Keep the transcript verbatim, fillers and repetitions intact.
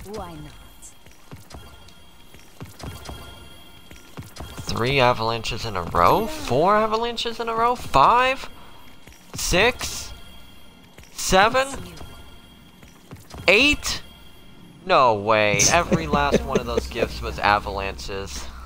Why not? Three avalanches in a row? Four avalanches in a row? Five? Six? Seven? Eight? No way. Every last one of those gifts was avalanches.